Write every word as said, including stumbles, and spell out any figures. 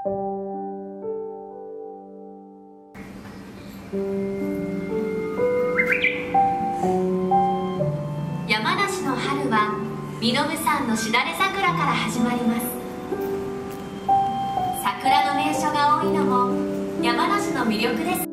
山梨の春は身延山のしだれ桜から始まります。桜の名所が多いのも山梨の魅力です。